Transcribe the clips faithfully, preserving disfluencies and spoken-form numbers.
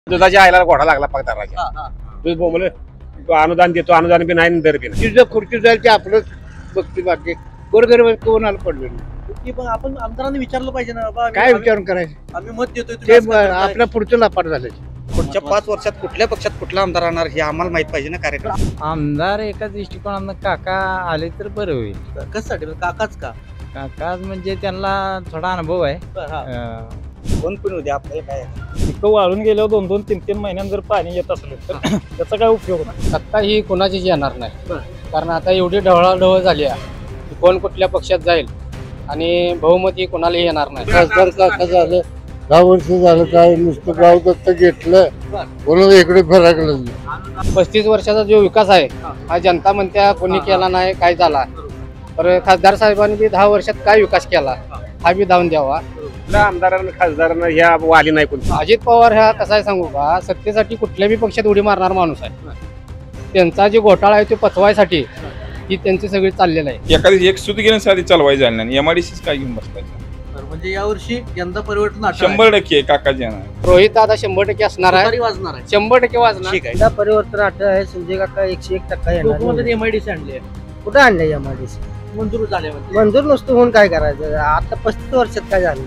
दुधाच्या आईला घोडा लागला पगदाराच्या. दूध बोंबल अनुदान देतो, अनुदान बी नाही, दर बी नाही. तिथं खुर्ची जाईल ते आपलंच बघते, बाकी गोरगरीब कोणाला पडलं नाही. पण आपण आमदारांनी विचारलं पाहिजे ना बाबा, काय विचारून करायचं? आम्ही मत देतोय, ते आपल्या पुढचं लापाट झाले. पुढच्या पाच वर्षात कुठल्या पक्षात कुठला आमदार राहणार हे आम्हाला माहित पाहिजे ना. कार्यक्रम आमदार एका दृष्टिकोनानं काका आले तर बरं होईल. कशासाठी? काकाच का? काका म्हणजे त्यांना थोडा अनुभव आहे. कोण पण उद्या आपल्याला काय पिकं वाळून गेल्यावर दोन दोन तीन तीन महिन्यां जर पाणी येत असलं तर त्याचा काय उपयोग नाही. सत्ता ही कोणाचीच येणार नाही, कारण आता एवढी ढवळाढवळ झाली आहे की कोण कुठल्या पक्षात जाईल आणि बहुमत ही कोणालाही येणार नाही. खासदार काका झालं, दहा वर्ष झालं, काय नुसतं गाव दत्त घेतलं, कोणाला इकडे फरकलं. पस्तीस वर्षाचा जो विकास आहे हा जनता म्हणत्या कोणी केला नाही, काय झाला. तर खासदार साहेबांनी बी दहा वर्षात काय विकास केला हा बी धावून द्यावा. आमदारांना खासदारांना ह्या वाली नाही कोणती. अजित पवार ह्या कसा आहे सांगू का, सत्तेसाठी कुठल्याही पक्षात उडी मारणार माणूस आहे. त्यांचा जे घोटाळा आहे तो पचवायसाठी ही त्यांची सगळी चाललेलं आहे. एखादी एक सुत घेण्यासाठी चालवायचं झालं नाही, एमआयडीसीच काय घेऊन बसवायचं. म्हणजे यावर्षी यंदा परिवर्तन शंभर टक्के काकाजी येणार. रोहित दादा शंभर टक्के असणार आहे, वाजणार आहे, शंभर टक्के वाजणार. ठीक आहे. परिवर्तन आठ आहे, संजय काका एकशे एक टक्का येणार. एमआयडीसी आणले, कुठं आणलं एमआयडीसी? मंजूर झाले. मंजूर नसतो होऊन काय करायचं? आता पस्तीस वर्षात काय झालं?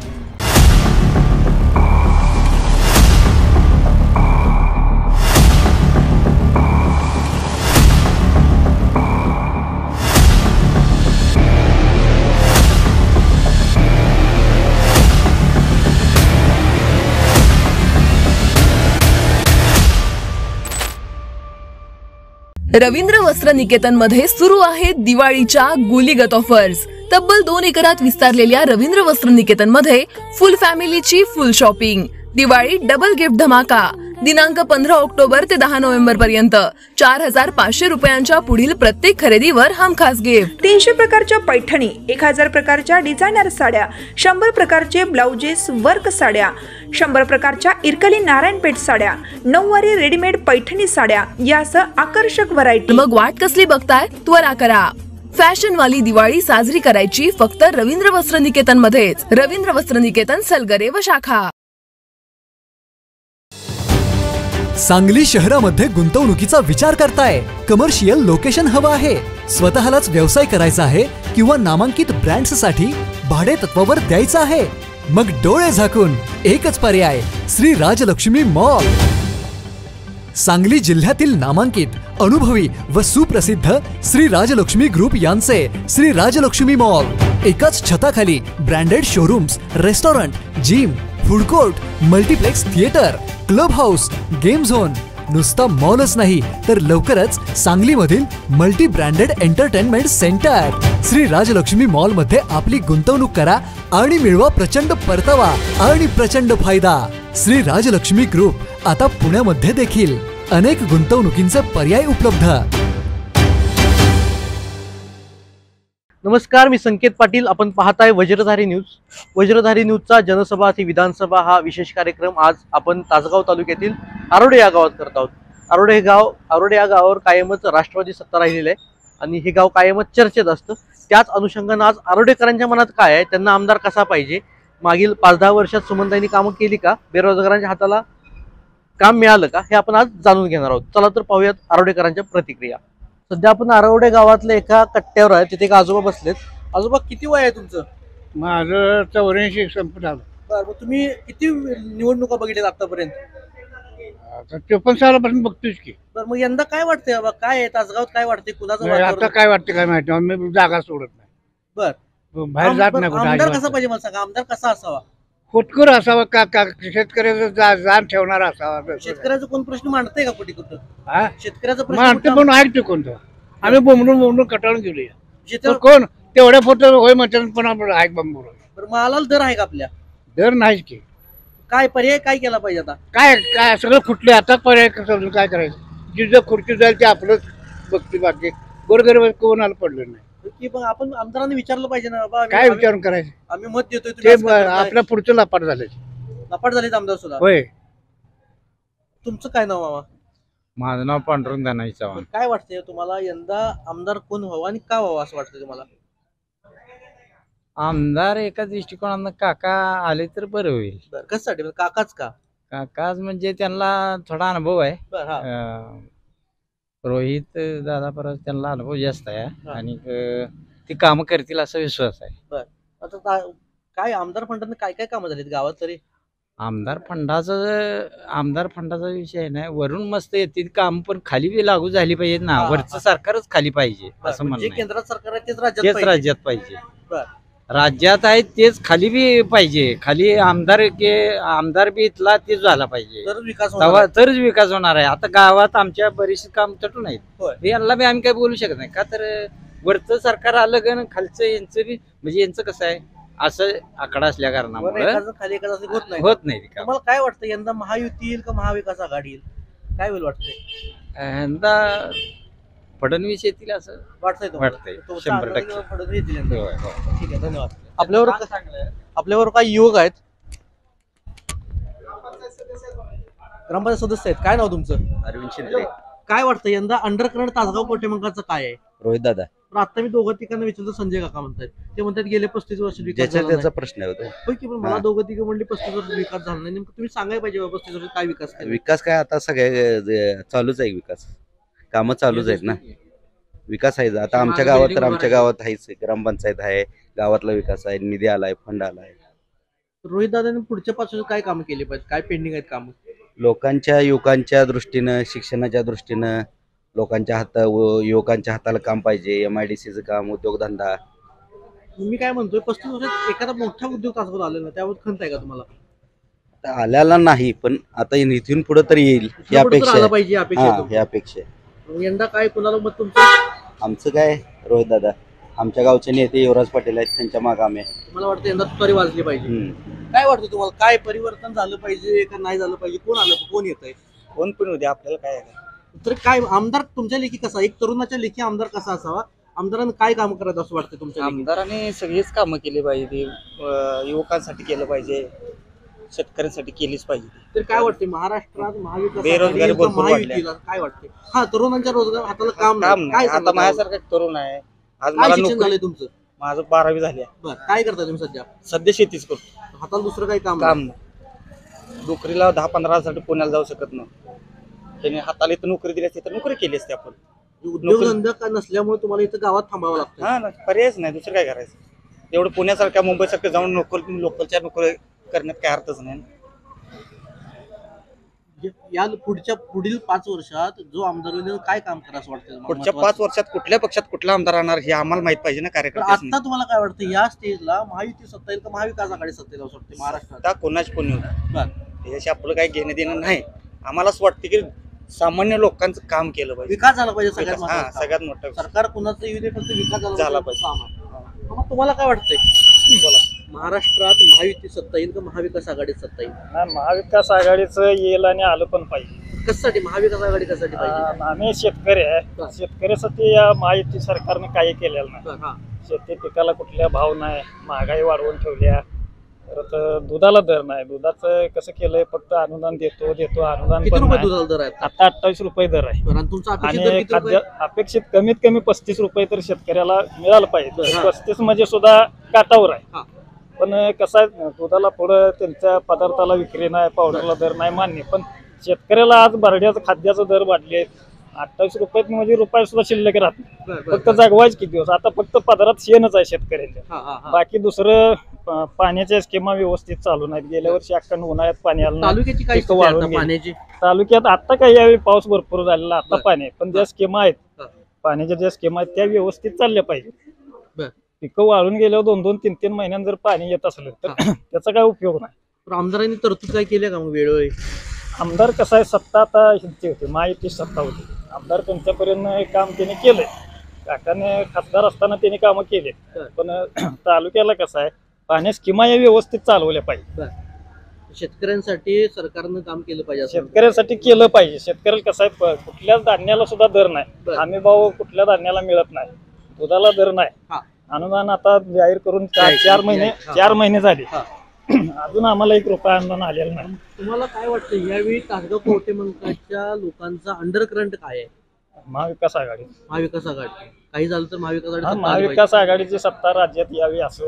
रवींद्र वस्त्र निकेतन मध्ये सुरू आहेत दिवाळीच्या गुलीगत ऑफर्स. तब्बल दोन एकरात विस्तारलेल्या रवींद्र वस्त्र निकेतन मध्ये फुल फॅमिलीची full shopping. Diwali double gift धमाका. दिनांक पंधरा ऑक्टोबर ते दहा नोव्हेंबर पर्यंत चार हजार पाचशे रुपयांच्या पुढील प्रत्येक खरेदीवर हमखास गिफ्ट. तीनशे प्रकारच्या पैठणी, एक हजार प्रकारच्या डिझायनर साड्या, शंभर प्रकारचे ब्लाउजेस वर्क साड्या, शंभर प्रकारच्या इरकली नारायणपेठ साड्या, नऊवारी रेडीमेड पैठणी साड्या यासह आकर्षक व्हरायटी. मग वाट कसली बघताय? त्वरा करा. फॅशन वाली दिवाळी साजरी करायची फक्त रवींद्र वस्त्र निकेतन मध्येच. रवींद्र वस्त्र निकेतन, सलगरे व शाखा. सांगली शहरामध्ये गुंतवणुकीचा विचार करताय? कमर्शियल लोकेशन हवं आहे? स्वतःलाच व्यवसाय करायचा आहे किंवा नामांकित ब्रँड्स साठी भाडे तत्वावर द्यायचं आहे? मग डोळे झाकून एकच पर्याय, श्री राजलक्ष्मी मॉल. सांगली जिल्ह्यातील नामांकित, अनुभवी व सुप्रसिद्ध श्री राजलक्ष्मी ग्रुप यांचे श्री राजलक्ष्मी मॉल. एकाच छताखाली branded showrooms, restaurant, gym, food court, multiplex theatre, club house, game zone. नुसता मॉलच नाही तर लवकरच सांगलीमधील multi branded entertainment centre. Shri Rajlakshmi mall मध्ये आपली गुंतवणूक करा आणि मिळवा प्रचंड परतावा आणि प्रचंड फायदा. श्री राजलक्ष्मी ग्रुप आता पुण्यामध्ये देखील. अनेक गुंतवणुकींचे पर्याय उपलब्ध. नमस्कार, मी संकेत पाटील. आपण पाहताय वज्रधारी न्यूज. वज्रधारी न्यूजचा जनसभा ती विधानसभा हा विशेष कार्यक्रम आज आपण तासगाव तालुक्यातील आरोडे या गावात करत आहोत. आरोडे हे गाव आरोडे या गावावर कायमच राष्ट्रवादी सत्ता राहिलेली आहे आणि हे गाव कायमच चर्चेत असतं. त्याच अनुषंगानं आज आरोडेकरांच्या मनात काय आहे, त्यांना आमदार कसा पाहिजे, मागील पाच दहा वर्षात सुमनताईंनी कामं केली का, बेरोजगारांच्या हाताला काम मिळालं का, हे आपण आज जाणून घेणार आहोत. चला तर पाहूयात आरोडेकरांच्या प्रतिक्रिया. सध्या आपण आरोडे गावातल्या एका कट्ट्यावर आहे, तिथे एक आजोबा बसलेत. आजोबा, किती वय आहे तुमचं? माझं चौऱ्याऐंशी संपत आलं. बरं, तुम्ही किती निवडणुका बघितल्यात आतापर्यंत? आता चोपन्न सालापासून बघतोच की. बरं, मग यंदा काय वाटतंय बाबा, काय आहे तासगावात, काय वाटतंय, कुणाचं आता वातावरण? काय वाटतं काय माहिती, आम्ही जागा सोडत नाही. बर, बाहेर जात नाही कुठे. आमदार कसा पाहिजे मला सांगा, आमदार कसा असावा? खोटकर असावा का, का शेतकऱ्याचं जाण ठेवणार असावा. शेतकऱ्याचा कोण प्रश्न मांडतंय का कुठे कुठं? हा, शेतकऱ्याचा मानते प्रश्न म्हणून ऐकतो कोणतं. आम्ही बोंबडून बोंबडून कटाळून गेलो. शेतकरी- कोण तेवढ्या फोटो होय म्हणतात, पण आपण ऐक बांबूर. बरं, मालाला दर आहे का आपल्या? दर नाहीच की. काय पर्याय काय केला पाहिजे आता? काय काय सगळं खुटले आता, पर्याय समजून काय करायचं? जिथं खुर्ची जाईल ते आपलंच बघते, बाकी गोरगरीब कोणाला पडलं नाही. की पण आपण आमदारांनी विचारलं पाहिजे ना बाबा, काय विचारून करायचं? आम्ही मत देतोय, ते तुम्ही असं का करताय? आपल्या पुढचं लापाट झाले. लपाट झालेत आमदार सुद्धा. होय. तुमचं काय नाव मामा? माझं नाव पांडुरंग दानाई चव्हाण. काय वाटतंय तुम्हाला, यंदा आमदार कोण व्हावं आणि का व्हावं असं वाटतंय तुम्हाला? आमदार एका दृष्टिकोनानं काका आले तर बरं होईल. बरं, कशासाठी? काकाच का? काकाच म्हणजे त्यांना थोडा अनुभव आहे. बर हा अं, रोहित दादा परत त्यांना अनुभव जास्त आहे आणि अं, ती कामं करतील असा विश्वास आहे. आता ता- काय आमदार फंडाने काय काय कामं झालीत गावात तरी? आमदार फंडाचा आमदार फंडाचा विषय नाही, वरून मस्त येतील काम, पण खाली बी लागू झाली पाहिजे ना. हा, वरचं सरकारच खाली पाहिजे असं जे म्हणणं आहे. केंद्रात सरकार आहे तेच राज्यात तेच पाहिजे. राज्यात पाहिजे. बर. राज्यात आहे तेच खाली बी पाहिजे. खाली आमदार के आमदार बी इथला तेच झाला पाहिजे, तर विकास होणार तेव्हा आहे. तरच विकास होणार आहे. आता गावात आमच्या बरीचशी काम तटून आहेत. होय. यांना बी आम्ही काही बोलू शकत नाही, का तर वरचं सरकार आलं का न खालचं यांचं बी म्हणजे यांचं कसं आहे असं आकडा असल्या वर कारणामुळे एकाचं खाली एकाचं असं होत नाही. होत नाही ते काम. तुम्हाला काय वाटतं यंदा महायुती येईल का महाविकास आघाडी येईल? काय होईल वाटतंय? यंदा फडणवीस येतील असं वाटतंय तुम्हाला? वाटतंय तुमचा शंभर अंदाज टक्के. फडणवीस येतील यंदा. होय, होय. ठीक आहे, धन्यवाद. आपल्यावर आपल्यावर काही युवक आहेत, ग्रामपंचायत सदस्य आहेत. काय नाव तुमचं? अरविंद शिंदे. काय वाटतं यंदा अंडरकरंट तासगाव कोटेमंकाचं काय आहे? रोहित दादा. पण आता मी दोघं ठिकाणी विचारतो, संजय काका म्हणतात ते म्हणतात गेले पस्तीस वर्ष विकास ज्याच्या झाला त्याचा नाही. प्रश्न आहे होतो. होय की, पण मला हा. दोघं तिघं म्हणले पस्तीस वर्ष विकास झाला नाही. नेमकं तुम्ही सांगायला पाहिजे बाबा पस्तीस वर्ष काय विकास केला. विकास काय आता सगळ्या जे चालूच आहे विकास, कामं चालूच आहेत ना. विकास आहे आता आमच्या गावात तर आमच्या गावात आहेच, ग्रामपंचायत आहे, गावातला विकास आहे, निधी आलाय, फंड आलाय. रोहित दादांनी पुढच्या पाच वर्षात काय कामं केली पाहिजे, काय पेंडिंग आहेत कामं? लोकांच्या युवकांच्या दृष्टीनं, शिक्षणाच्या दृष्टीनं लोकांच्या हाता युवकांच्या हाताला काम पाहिजे. एम आय डी सीचं काम, उद्योगधंदा. मी काय म्हणतोय, पस्तीस वर्षात एखादा मोठा उद्योग तासगाव आलेला त्यावर खंत आहे का तुम्हाला? आता आल्याला नाही, पण आता इथून पुढे तरी येईल ही पुढं तर अपेक्षा आलं आहे. पाहिजे, अपेक्षा आहे हा, तुमची. ही अपेक्षा आहे. मग यंदा काय कुणाला मत तुमचं? आमचं काय रोहित दादा, आमच्या गावचे नेते युवराज पाटील आहेत, त्यांच्या मागे आम्ही आहे. मला वाटतं यंदा तुतारी वाजली पाहिजे. हम्म. काय वाटतं तुम्हाला, काय परिवर्तन झालं पाहिजे का नाही झालं पाहिजे? कोण आलं, कोण येत आहे? कोण पण उद्या आपल्याला काय आहे? तर काय आमदार तुमच्या लेखी कसा, एक तरुणाच्या लेखी आमदार कसा असावा? आमदारांनी काय काम करायचं असं वाटतं तुमच्या लेखी? आमदारांनी सगळीच कामं केली पाहिजे. अं, युवकांसाठी केलं पाहिजे, शेतकऱ्यांसाठी केलीच पाहिजे. तर काय वाटते महाराष्ट्रात महाविकास बेरोजगारी आघाडी का भरपूर महायुतीला काय वाटते? हा, तरुणांच्या रोजगार हाताला काम काम नाही. नाही. काय आता सांगता माझ्यासारखा एक तरुण आहे, आज काय मला शिक्षण नोकरी झालंय तुमचं? माझं बारावी झाली आहे. बरं, काय करता तुम्ही सध्या? सध्या शेतीच करतो. हाताला दुसरं काही काम काम नाही? नाही. नोकरीला दहा पंधरा साठी पुण्याला जाऊ शकत नाही. त्याने हाताला इथं नोकरी दिली असते तर नोकरी केली असते आपण. उद्योगधंदा का नसल्यामुळे तुम्हाला इथं गावात थांबावं लागतं. हा ना, पर्यायच नाही, दुसरं काय करायचं. एवढं पुण्यासारख्या मुंबईसारखं जाऊन लोकल लोकलच्या नोकरी करण्यात काय अर्थच नाही. या पुढच्या पुढील पाच वर्षात जो आमदार होईल काय काम करा असं वाटतं? पुढच्या पाच वर्षात कुठल्या पक्षात कुठला आमदार राहणार हे आम्हाला माहित पाहिजे ना, कार्यकर्त्यांनी. आता तुम्हाला काय वाटतं, या स्टेजला महायुती सत्ता येईल का महाविकास आघाडी सत्ता येईल असं वाटतं महाराष्ट्रात? आता कोणाच कोणी होतं बरं. त्याच्याशी आपलं काही घेणं देणं नाही. आम्हाला असं वाटतं की सामान्य लोकांचं काम केलं पाहिजे, विकास झाला पाहिजे सगळ्यात विकास- हा, महत्त्वाचं. सगळ्यात मोठं सरकार कुणाचं येऊ दे, फक्त विकास झाला झाला पाहिजे. पाहिजे. मग तुम्हाला काय वाटतंय, बोला, महाराष्ट्रात महायुती सत्ता येईल का महाविकास आघाडी सत्ता येईल? नाही, महाविकास आघाडीचं येईल आणि आलं पण पाहिजे. कशासाठी महाविकास आघाडी कशासाठी पाहिजे? आ- आम्ही शेतकरी आहे, शेतकऱ्यासाठी या महायुती सरकारने काही केलेलं नाही. बरं, हा. शेती पिकाला कुठल्या भाव नाही, महागाई वाढवून ठेवल्या. परत दुधाला दर नाही. दुधाचं कसं केलंय, फक्त अनुदान देतो देतो अनुदान किती पण रुपये नाही. दुधाला दर आहे? आता अठ्ठावीस रुपये दर आहे. बरं, आणि तुमचा अपेक्षित दर आणि किती खाद्य रुपये? अपेक्षित कमीत कमी पस्तीस रुपये तर शेतकऱ्याला मिळालं पाहिजे. बरं. पस्तीस म्हणजे सुद्धा काटावर हा. आहे. पण कसं आहे, दुधाला पुढं त्यांच्या पदार्थाला विक्री नाही, पावडरला दर नाही, मान्य. पण शेतकऱ्याला आज भरड्याचं खाद्याचं दर वाढले. अठ्ठावीस रुपयात म्हणजे रुपये सुद्धा शिल्लक राहत नाही. बरं, बरं, फक्त जगवायच किती दिवस. आता फक्त पदरात शेणच आहे शेतकऱ्यांच्या. हा, हा, हा. बाकी दुसरं प- पाण्याच्या स्कीमा व्यवस्थित चालू नाहीत. गेल्या वर्षी अख्खा उन्हाळ्यात पाणी आलं नाही. तालुक्याची काय पिकं स्थिती आहे वाळून आता गेली. पाण्याची? तालुक्यात आता काही यावेळी पाऊस भरपूर झालेला, आता बरं. पाणी आहे. पण ज्या स्कीमा आहेत, हा. पाण्याच्या ज्या स्कीमा आहेत त्या व्यवस्थित चालल्या पाहिजे. बरं. पिकं वाळून गेल्यावर दोन दोन तीन तीन महिन्यांनी जर पाणी येत असलं तर त्याचा काय उपयोग नाही. पण आमदारांनी तरतूद काय केली का मग वेळोवेळी? आमदार कसं आहे, सत्ता आता ह्यांची होती, महायुती सत्ता होती. आमदार त्यांच्यापर्यंत काम त्याने केलंय. काकाने खासदार असताना त्यांनी कामं केले. बरं. पण तालुक्याला कसं आहे, पाण्या स्कीमा या व्यवस्थित चालवल्या पाहिजे. बरं. शेतकऱ्यांसाठी सरकारनं काम केलं पाहिजे असं शेतकऱ्यांसाठी केलं पाहिजे. शेतकऱ्याला कसं आहे, प- कुठल्याच धान्याला सुद्धा दर नाही. बरं. आम्ही भाऊ कुठल्या धान्याला मिळत नाही, दुधाला दर नाही. हा. अनुदान आता जाहीर करून चार जाहीर- चार महिने हा. चार महिने झाले, हा. अजून आम्हाला एक रुपया अनुदान आलेलं नाही. तुम्हाला काय वाटतं यावेळी तासगाव कवठेमंकाळच्या लोकांचा अंडरकरंट काय आहे? महाविकास आघाडी महाविकास आघाडी काही झालं तर महाविकास आघाडी हा, सत्ता आली महाविकास आघाडीची सत्ता राज्यात यावी असं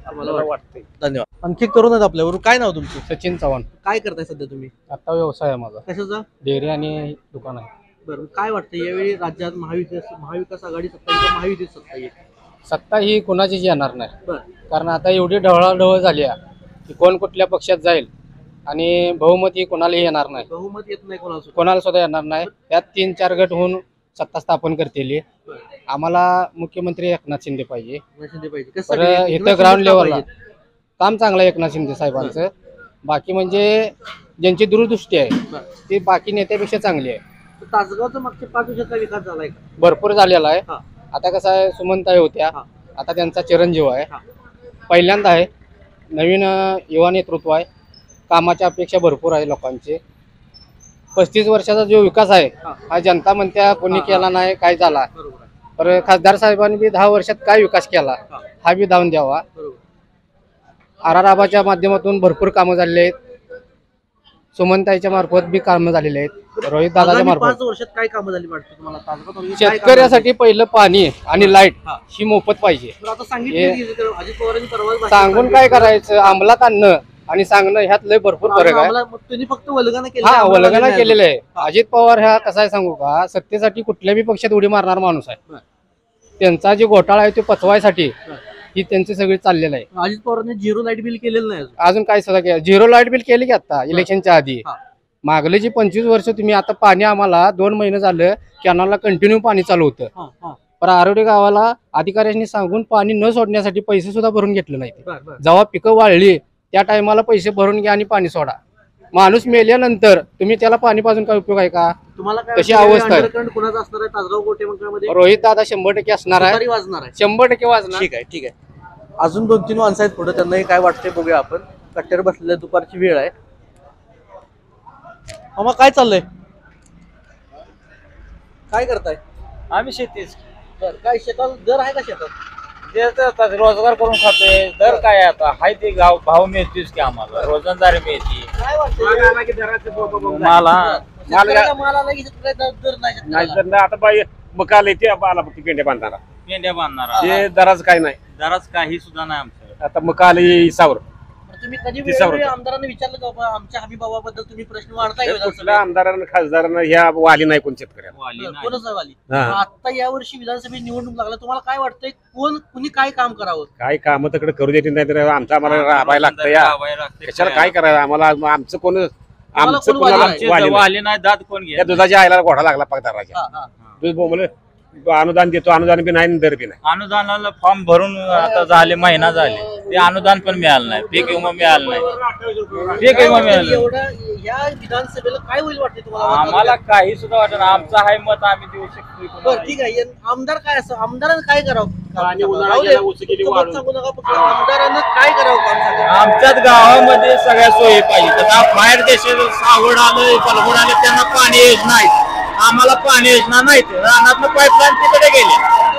आम्हाला वाटतंय. धन्यवाद. आणखी एक तरुण आहेत आपल्याबरोबर. काय नाव तुमचं? सचिन चव्हाण. काय करताय सध्या तुम्ही? आता व्यवसाय आहे माझा, कशाचा? डेअरी आणि दुकान आहे. बरं, काय वाटतं यावेळी राज्यात महाविकास महाविकास आघाडी सत्ता येईल का महायुती सत्ता येईल? सत्ता ही कोणाचीच येणार नाही, बरं. कारण आता एवढी ढवळाढवळ झाली आहे की कोण कुठल्या पक्षात जाईल आणि बहुमत ही कोणालाही येणार नाही. बहुमत येत नाही कोणाला. कोणाला सुद्धा येणार नाही. त्यात तीन चार गट होऊन सत्ता स्थापन करतील. आम्हाला मुख्यमंत्री एकनाथ शिंदे पाहिजे. शिंदे पाहिजे. तर कशासाठी? इथं ग्राउंड लेवलला काम चांगलं आहे एकनाथ शिंदे साहेबांचं. बाकी म्हणजे ज्यांची दूरदृष्टी आहे ती बाकी नेत्यापेक्षा चांगली आहे. तासगावचा मागच्या पाच वर्षाचा विकास झालाय का? भरपूर झालेला आहे. आता कसं आहे, सुमनताई होत्या, आता त्यांचा चिरंजीव आहे, पहिल्यांदा आहे. नवीन अं, युवा नेतृत्व आहे. कामाच्या अपेक्षा भरपूर आहे लोकांचे. पस्तीस वर्षाचा जो विकास आहे हा जनता म्हणत्या कोणी केला नाही, काय झाला. तर खासदार साहेबांनी बी दहा वर्षात काय विकास केला हा बी धावून द्यावा. आर आर आबाच्या माध्यमातून भरपूर कामं झालेली आहेत. सुमनताईच्या मार्फत बी कामं झालेली आहेत. रोहित दादाच्या मार्फत पाच वर्षात काय कामं झाली वाटतं तुम्हाला तासगाव तालुक्यात? काय कामं शेतकऱ्यासाठी पहिलं पाणी आणि लाईट ही मोफत पाहिजे. झाली? आता सांगितलं की अजित पवारांनी परवाच भाषण सांगून सांगितलं. काय करायचं, अंमलात आणणं आणि सांगणं ह्यात लय भरपूर फरक आहे. आम्हाला- मग तुम्ही फक्त वल्गना केलं. हा वल्गना केलेलं आहे. अजित पवार ह्या कसं आहे सांगू का, सत्तेसाठी कुठल्याही पक्षात उडी मारणार माणूस आहे. त्यांचा जे घोटाळा आहे तो पचवायसाठी ही त्यांची सगळी चाललेलं आहे. अजित पवारांनी झिरो लाईट बिल केलेलं नाही अजून. अजून काय सुद्धा केलं? झिरो लाईट बिल केली की आता इलेक्शनच्या आधी. मागले जी पंचवीस वर्ष तुम्ही आता पाणी आम्हाला दोन महिने झालं कॅनलला कंटिन्यू पाणी चालू होतं. पण आरोडे गावाला अधिकाऱ्यांनी सांगून पाणी न सोडण्यासाठी पैसे सुद्धा भरून घेतले नाही. जेव्हा पिकं वाळली त्या टायमाला पैसे भरून घ्या आणि पाणी सोडा. माणूस मेल्यानंतर तुम्ही त्याला पाणी पाजून काय उपयोग आहे का? तुम्हाला काय तशी वाटतं, अवस्था आहे. अंडरकरंट कुणाचा असणार आहे तासगाव गोटे मंडळामध्ये? रोहित दादा शंभर टक्के असणार तुतारी आहे. वाजणार आहे. शंभर टक्के वाजणार. ठीक आहे ठीक आहे. अजून दोन तीन माणसं आहेत पुढे, त्यांनाही काय वाटतंय बघूया आपण. कट्ट्यावर बसलेल्या दुपारची वेळ आहे. मामा काय चाललंय? काय करताय? आम्ही शेतीच बरं, काय शेतात दर आहे का शेतात? रोजगार करून खातोय. दर काय आता हाय ते गाव भाव मिळतेच की आम्हाला, रोजंदारी मिळते. काय वाटतं मला शेतकऱ्याला माल आला की शेतकऱ्याला दर नाही नाही शेतकऱ्याला. तर नाही, आता बाई मकाल येते आला फक्त पेंड्या बांधणारा पेंड्या बांधणार ते दराच काय नाही. दराच काही सुद्धा नाही आमचं. आता मकाल इसावर बरं, तुम्ही कधी तिसावर वेळोवेळी होतं. आमदारांना विचारलं का बाबा, आमच्या हमीभावाबद्दल तुम्ही प्रश्न मांडताय का कुठल्या विधानसभेत? आमदारांना खासदारांना ह्या वाली नाही कोण शेतकऱ्याला. वाली बरं, नाही. कोणच नाही वाली. हा. मग आता यावर्षी विधानसभेत निवडणूक लागला, तुम्हाला काय वाटतंय कोण कुणी काय काम करावं? काय काम तिकडे करू देते नाही तर आमचं आम्हाला राबायला लागतं या. राबायला लागतंय. कशाला काय करायचं आम्हाला? आमचं कोण आमचं कोण कोणाला वाली आमचे वाली नाही. वाली नाही, दात कोण घ्या. या दुधाच्या आयला घोडा लागला पगदाराच्या. हा, हा. दूध बोंबलं अनुदान देतो, अनुदान बी नाही आणि दर बी नाही. अनुदानाला फॉर्म भरून आता झाले महिना झाले, ते अनुदान पण मिळालं नाही, पीक विमा मिळालं नाही, पीक काय विमा वाटतं मिळालं नाही. एवढं या विधानसभेला काय होईल वाटते तुम्हाला? आम्हाला काही सुद्धा वाटत नाही. आमचं आहे मत, आम्ही देऊ शकतो. बरं ठीक आहे. या- आमदार काय असं आमदारानं काय करावं? पाणी उन्हाळा राहू दे. गेला, ऊस गेली तुमचं मत वाळून. सांगू नका, फक्त आमदारानं काय करावं काम सांगा. आमच्याच गावामध्ये सगळ्या सोयी पाहिजे. आता बाहेर देशात सावड आलं, पलगुड आलं, त्यांना पाणी येत नाही. आम्हाला पाणी योजना नाही. रानात पाईपलाईन तिकडे गेले,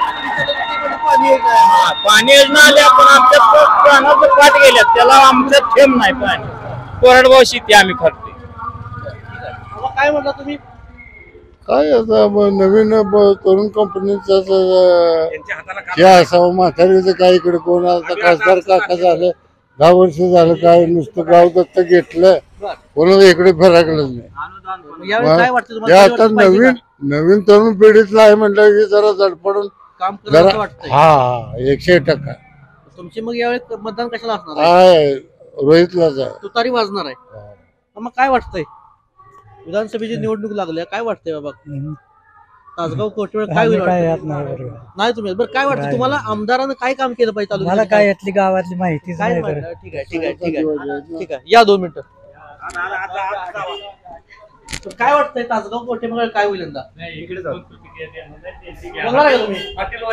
हा, पाणी योजना आल्या पण आमच्या रानाचं पाठ गेल्यात, त्याला आमच्यात थेंब नाही पाणी. कोरडवाहू शेती आम्ही करतोय. बाबा, काय म्हणता तुम्ही? काय आता ब- नवीन ब- तरुण कंपनीचं त्यांच्या हाताला काम हे असावं. म्हातारीचं काय इकडे कोण आता खासदार काका झालं, दहा वर्ष झालं काय नुसतं गाव दत्त घेतलं, कोणाला इकडे फिराकलंच नाही. यावेळी काय वाटतं हे तुम्हाला? आता नवीन नवीन तरुण पिढीतलं आहे म्हटलं की जरा झडपडून काम करावं जरा वाटतंय. हा हा, एकशे टक्का तुमचे मग यावेळी मतदान कशाला असणार आहे? आहे रोहितलाच आहे. तुतारी वाजणार आहे. मग काय वाटतंय? विधानसभेची निवडणूक लागल्या, काय वाटतंय बाबा? तासगाव कोटवेळ काय होईल वाटतंय? नाही तुम्ही बरं काय वाटतं तुम्हाला? आमदारानं काय काम केलं पाहिजे तालुक्यात? मला काय यातली गावातली माहितीच काय नाही माहिती? बरं. ठीक आहे ठीक आहे ठीक आहे ठीक आहे. या दोन मिनिटं. तर काय वाटतंय तासगाव कोटेमंगळ काय होईल यंदा? बघणार आहे का तुम्ही?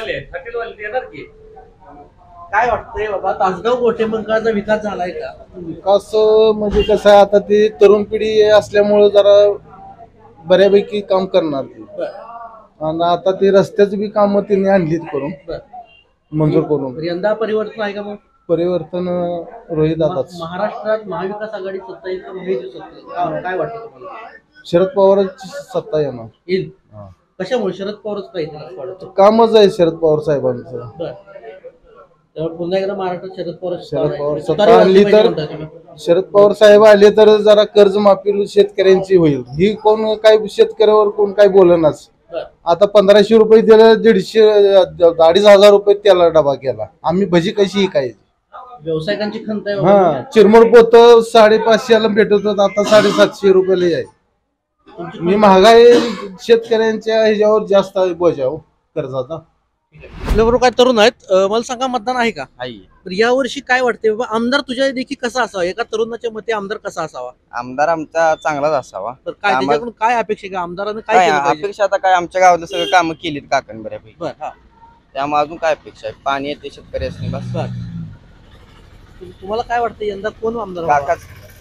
काय वाटतंय बाबा, तासगाव कोटेमंगळचा विकास झालाय का? विकास म्हणजे कसं आहे, आता ती तरुण पिढी असल्यामुळे जरा बऱ्यापैकी काम करणार ती. आणि आता ती रस्त्याची बी कामं तिने आणलीत करून, मंजूर करून. तर यंदा परिवर्तन आहे का मग? परिवर्तन रोहित दादाच. महाराष्ट्रात महाविकास आघाडी सत्ता येईल का महायुती सत्ता येईल? का- काय वाटतं तुम्हाला? शरद पवारांची सत्ता येणार. येईल. कशामुळे शरद पवारच काय येतील असं वाटतं? कामच आहे शरद पवार साहेबांचं. बरं. तर पुन्हा एकदा महाराष्ट्रात शरद पवार शरद पवार तुतारी सत्ता आणली वाजली तर पाहिजे म्हणताय तुम्ही. शरद पवार साहेब आले तर जरा कर्जमाफी शेतकऱ्यांची होईल. ही कोण काय शेतकऱ्यावर कोण काय बोलनाच. आता पंधराशे रुपये दिलं, दीडशे अडीच हजार रुपये त्याला डबा केला. आम्ही भजी कशी काय व्यावसायिकांची खंत आहे हा बाबा. चिरमुर पोत साडेपाचशेला भेटत होत, आता साडेसातशे रुपयाला आहे. मी महागाई शेतकऱ्यांच्या ह्याच्यावर जास्त बोजा हो कर्जाचा. आपल्याबरोबर काय तरुण आहेत, अं, मला सांगा मतदान आहे का? आहे. तर यावर्षी काय वाटते बाबा, आमदार तुझ्या देखील कसा असावा, एका तरुणाच्या मते आमदार कसा असावा? आमदार आमचा चांगलाच असावा. तर काय आम्हा- त्याच्याकडून काय अपेक्षा का आमदारानं काय काय केलं पाहिजे? अपेक्षा आता काय आमच्या गावात सगळं कामं केलीत काकांनी बऱ्यापैकी. बर हा त्यामुळे अजून काय अपेक्षा आहे? पाणी येते शेतकऱ्यासनी बस. बर तुम- तुम्हाला काय वाटतं यंदा कोण आमदार व्हावा? काकाच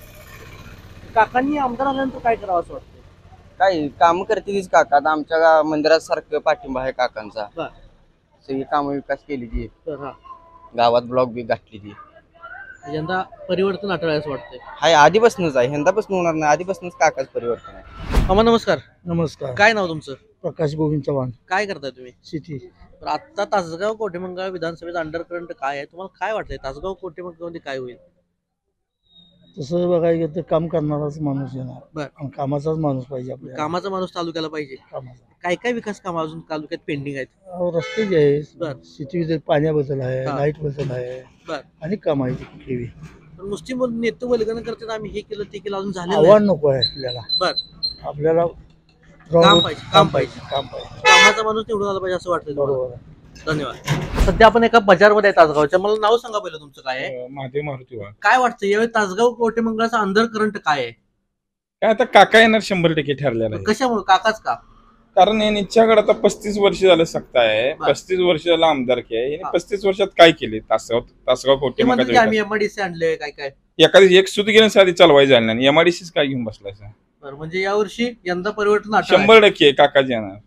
काकांनी आमदार आल्यानंतर काय करावं असं वाटतं? काय कामं करते तीच काका. आता आमच्या गा- मंदिरात सारखं पाठिंबा आहे काकांचा. बर सगळी कामं विकास केली ती, तर हा गावात ब्लॉक बी गाठली ती. यंदा परिवर्तन आठवलं असं वाटतंय. हाय आधीपासूनच आहे, यंदापासून होणार नाही. आधीपासूनच काकाच परिवर्तन आहे. मामा नमस्कार. नमस्कार. काय नाव तुमचं? प्रकाश गोविंद चव्हाण. काय करताय तुम्ही? शेती. तर आता तासगाव कोटेमंगळ विधानसभेचा अंडरकरंट काय आहे, तुम्हाला काय वाटतंय तासगाव कोटेमंगळमध्ये काय होईल? तसं बघायला गेलं तर काम करणाराच माणूस येणार. बर. आणि कामाचाच माणूस पाहिजे आपल्याला. कामाचा माणूस तालुक्याला पाहिजे. कामाचा. काय काय विकास काम अजून तालुक्यात पेंडिंग आहेत? अहो, रस्ते जे आहे, बर. शेती पाण्याबद्दल आहे, हा. लाईट बद्दल आहे, बर आणि काम आहे कुठली बी. पण नुसती बोल- नेते वल्गन करतात आम्ही हे केलं ते केलं, अजून झालं आव्हान नको आहे आपल्याला. बर आपल्याला काम पाहिजे काम पाहिजे काम पाहिजे. कामाचा माणूस निवडून आला पाहिजे असं वाटतं तुम्हाला? बरोबर आहे. धन्यवाद. सध्या आपण एका बाजारमध्ये आहे तासगावच्या. मला नाव सांगा पहिलं तुमचं काय आहे? महादेव मारुती वाघ. काय वाटतं यावेळी तासगाव कोटेमंगळाचा अंडर करंट काय आहे? काय आता काका येणार शंभर टक्के ठरलेला आहे. कशामुळे काकाच का? कारण यांच्याकडे आता पस्तीस वर्ष झालं सत्ता आहे. बर. पस्तीस वर्ष झालं आमदारकी आहे. हा. यांनी पस्तीस वर्षात काय केले तासगाव तासगाव ते म्हणतात की कोटी आम्ही एमआयडीसी आणले काय काय. एखादी एक सुत घेऊन साधी चालवायची झाली नाही. एमआयडीसीच काय घेऊन बसलायचा. बरं म्हणजे यावर्षी यंदा परिवर्तन आठवलं आहे. शंभर टक्के काकाजी येणार.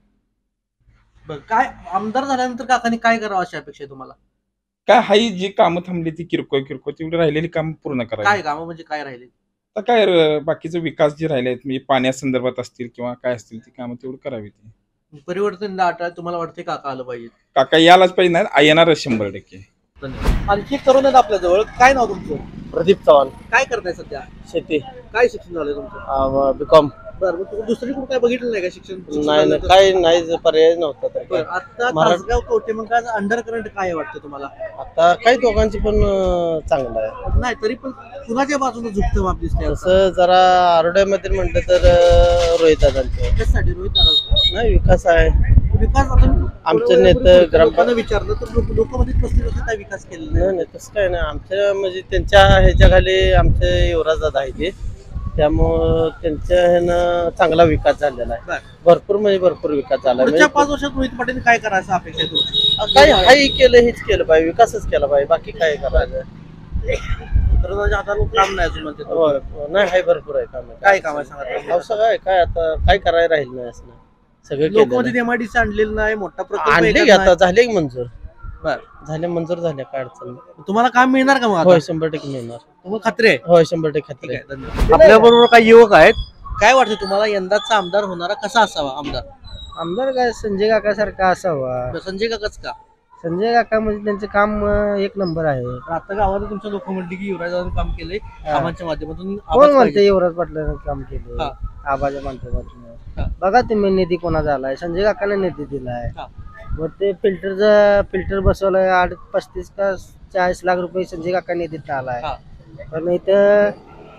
बरं काय आमदार झाल्यानंतर काकांनी काय करावं अशी अपेक्षा आहे तुम्हाला? काय हाई जी कामं थांबली ती किरकोळ किरकोळ तेवढी राहिलेली कामं पूर्ण काय करायची. कामं म्हणजे काय राहिले? आता काय र- बाकीचे विकास जे राहिले आहेत म्हणजे पाण्यासंदर्भात असतील किंवा काय असतील ती कामं तेवढी करावी. ती परिवर्तन आठवलं तुम्हाला वाटते काका आलं पाहिजे? काका यालाच पाहिजे नाही आ- येणारच शंभर टक्के. धन्यवाद. आणखी एक तरुण आहेत आपल्या जवळ. काय नाव तुमचं? प्रदीप चव्हाण. काय करताय सध्या? शेती. काय शिक्षण झालंय तुमचं? बीकॉम. बरं मग तुम्ही दुसरीकडे काय बघितलं नाही का शिक्षण? शिक्षण नाही झालं नाही तर? काय नाही पर्याय नव्हता तर काय. बरं आता मराठ- तासगाव कोटेमंगळाचा अंडर करंट काय वाटतं तुम्हाला? आता काही दोघांची पण अं, चांगलं आहे. नाही तरी पण कुणाच्या बाजूने झुकतं माप दिसतंय? तसं जरा आरोड्यामध्ये म्हटलं तर अं, रोहित दादांचं. कशासाठी रोहित दादा? नाही विकास आहे. विकास आता मी आमचे थोड्या नेते वेळापूर्वी ग्राम- लोकांना विचारलं तर लोक लोकांमध्ये पस्तीस वर्षात काय विकास केलेला नाही नाही. नाही तसं काय नाही. आमच्या म्हणजे त्यांच्या ह्याच्या खाली आमचे युवराज दादा आहे ते, त्यामुळं त्यांच्या ह्यानं चांगला विकास झालेला आहे. बरं. भरपूर म्हणजे भरपूर विकास झाला पुढच्या म्हणजे पाच वर्षात रोहित पाटील काय करायचं अपेक्षा आहे तुमची? काही हाही केलं हेच केलं पाहिजे, विकासच केला पाहिजे, बाकी काय करायचं. तरुणाच्या हाताला काम नाही अजून म्हणते तो. होय, नाही हाय भरपूर आहे काम. काय काम आहे सांगा? अहो, सगळं आहे काय आता काय करायला राहील नाही असं नाही. सगळं लोकमध्ये केलं एमआयडीसी आणलेलं नाही, मोठा प्रकल्प आणले एकाच की आता नाही. झाले की मंजूर. बरं झाले मंजूर झाले काय अडचण नाही. तुम्हाला काम मिळणार का मग आता? होय शंभर टक्के मिळणार. तुम्हाला खात्री आहे? होय शंभर टक्के ठीक खात्री आहे, धन्यवाद. आपल्या बरोबर काही युवक आहेत. काय वाटतं तुम्हाला यंदाचा आमदार होणारा कसा असावा आमदार? आमदार काय संजय काका सारखा असावा. संजय काकाच का? संजय काका म्हणजे त्यांचं काम अं, एक नंबर आहे. तर आता गावात तुमच्या लोक म्हणते की युवराजांनी काम केलंय कामाच्या माध्यमातून. कोण आवाज म्हणते पाहिजे. युवराज पाटलांनी काम केलं हा. आबाच्या माध्यमातून? हा. बघा तुम्ही निधी कोणाचा आलाय? संजय काकाने निधी दिलाय. हा. मग ते फिल्टरचा फिल्टर बसवलाय आठ पस्तीस का चाळीस लाख रुपये संजय काका निधीत आलाय. हा. पण इथं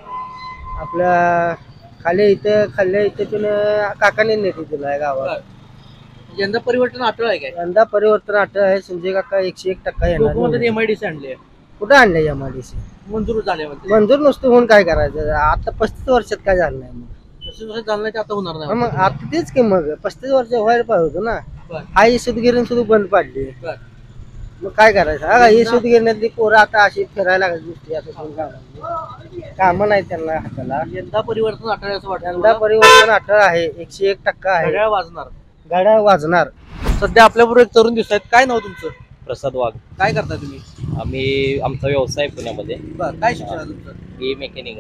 आपल्या खाली इथं खाल्ल्या इथं तिनं काकाने निधी दिलाय गावात. यंदा परिवर्तन आठवलं आहे काय? यंदा परिवर्तन आठवलं आहे. संजय काका एकशे एक टक्का लोक म्हणतात येणार. एमआयडीसी आणले, कुठं आणलंय एमआयडीसी? मंजूर झाले म्हणते. मंजूर नुसतं होऊन काय करायचं? आता पस्तीस वर्षात काय झालं नाही मग. पस्तीस वर्षात झालं नाही ते आता होणार हा नाही. मग आता तेच की मग पस्तीस वर्ष व्हायला पाहिजे होतं ना. बरं. हा ही सुतगिरण सुद्धा बंद पाडली. बरं. मग काय करायचं? हा ही सुतगिरण्यातली पोरं आता अशी फिरायला लागली नुसती आता कोण कामाला. कामं नाही त्यांना हाताला. यंदा परिवर्तन आठवलं असं वाटतं यंदा तुम्हाला? परिवर्तन अठरा आहे, एकशे एक टक्का आहे. घड्याळ वाजणार. गाड्या वाजणार. सध्या आपल्याबरोबर एक तरुण दिसत आहेत. काय नाव तुमचं? प्रसाद वाघ. काय करता तुम्ही? आम्ही आमचा व्यवसाय पुण्यामध्ये. बरं काय शिक्षण आहे तुमचं? B mechanical.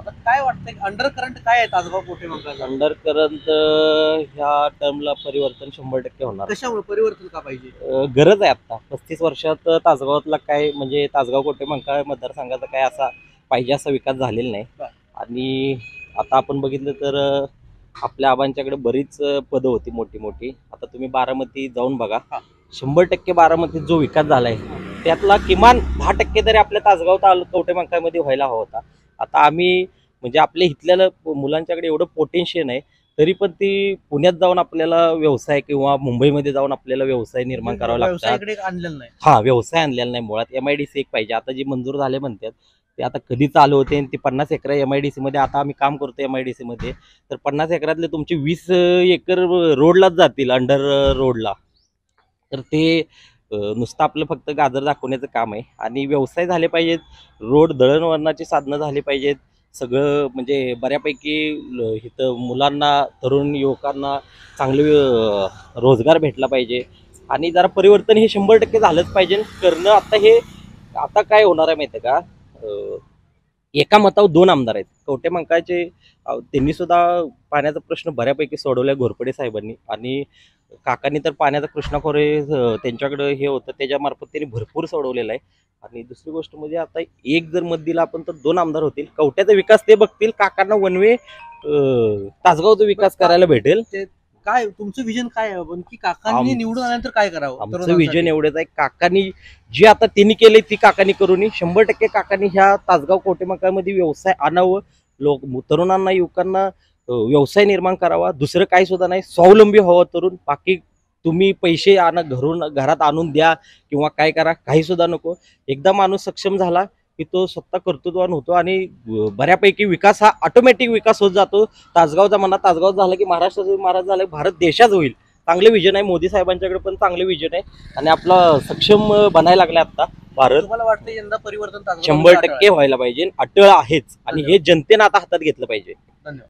आता काय वाटतंय अंडर करंट काय आहे तासगाव कोटे मंकाळचा? अंडर करंट ह्या टर्मला परिवर्तन शंभर टक्के होणार. कशामुळे परिवर्तन का पाहिजे? अ, गरज आहे आता पस्तीस वर्षात तासगावातला काय म्हणजे तासगाव कोटे मंकाळ मतदारसंघाचा काय असा पाहिजे असा विकास झालेला नाही. आणि आता आपण बघितलं तर अ, आपल्या आबांच्याकडे बरीच अ, पदं होती मोठी मोठी. आता तुम्ही बारामती जाऊन बघा, शंभर टक्के बारामतीत जो विकास झालाय त्यातला किमान दहा टक्के तरी आपल्या तासगाव तालुका कवठे मंकाळमध्ये व्हायला हवा होता. आता आम्ही म्हणजे आपल्या इथल्या मुलांच्याकडे एवढं पोटेन्शियल आहे तरी पण ती पुण्यात जाऊन आपल्याला व्यवसाय किंवा मुंबईमध्ये जाऊन आपल्याला व्यवसाय निर्माण करावा लागतात. व्यवसायाकडे आणलेलं नाही. हा व्यवसाय आणलेला नाही मुळात. एम आय डी सी एक पाहिजे. आता जे मंजूर झाले म्हणतात ते आता कधी चालू होते आणि ते पन्नास acre M I D C मध्ये आता आम्ही काम करतो एम आय डी सी मध्ये तर पन्नास एकरातले तुमचे वीस एकर रोडलाच जातील अंडर रोडला. तर ते नुसतं आपलं फक्त गाजर दाखवण्याचं काम आहे. आणि व्यवसाय झाले पाहिजेत, रोड दळणवळणाची साधनं झाली पाहिजेत, सगळं म्हणजे बऱ्यापैकी इथं मुलांना तरुण युवकांना चांगले रोजगार भेटला पाहिजे. आणि जरा परिवर्तन हे शंभर टक्के झालंच पाहिजे करणं. आता हे आता काय होणार आहे माहिती आहे का, एका मतावर दोन आमदार आहेत कवठे मंकाळचे. त्यांनी सुद्धा पाण्याचा प्रश्न बऱ्यापैकी सोडवलाय घोरपडे साहेबांनी. आणि काकांनी तर पाण्याचा कृष्णाखोरे त्यांच्याकडे हे होतं त्याच्यामार्फत त्यांनी भरपूर सोडवलेलं आहे. आणि दुसरी गोष्ट म्हणजे आता एक जर मत दिला आपण तर दोन आमदार होतील. कवठ्याचा विकास ते बघतील, काकांना वन वे तासगावचा विकास करायला भेटेल. ते काय तुमचं विजन काय आहे बाबा की काकांनी निवडून आल्यानंतर काय करावं? आमचं विजन एवढंच आहे, काकांनी जे आता त्यांनी केले ती काकांनी करून शंभर टक्के काकांनी ह्या तासगाव कोटे मंकाळमध्ये व्यवसाय आणावं. लोक तरुणांना युवकांना व्यवसाय निर्माण करावा. दुसरं काही सुद्धा नाही, स्वावलंबी व्हावं तरुण. बाकी तुम्ही पैसे आणा घरून घरात आणून द्या किंवा काय करा, काही सुद्धा नको. एकदा माणूस सक्षम झाला की तो स्वतः कर्तृत्वान होतो आणि बऱ्यापैकी विकास हा ऑटोमॅटिक विकास होत जातो. तासगावचा म्हणा तासगाव झाला की महाराष्ट्राचा महाराज झाला भारत देशाच होईल. चांगले विजन आहे मोदी साहेबांच्याकडे पण चांगले विजन आहे आणि आपला सक्षम बनायला लागला आता भारत. तुम्हाला वाटतं यंदा परिवर्तन तासगाव शंभर टक्के व्हायला पाहिजे, अटळ आहेच आणि हे जनतेनं आता हातात घेतलं पाहिजे. धन्यवाद.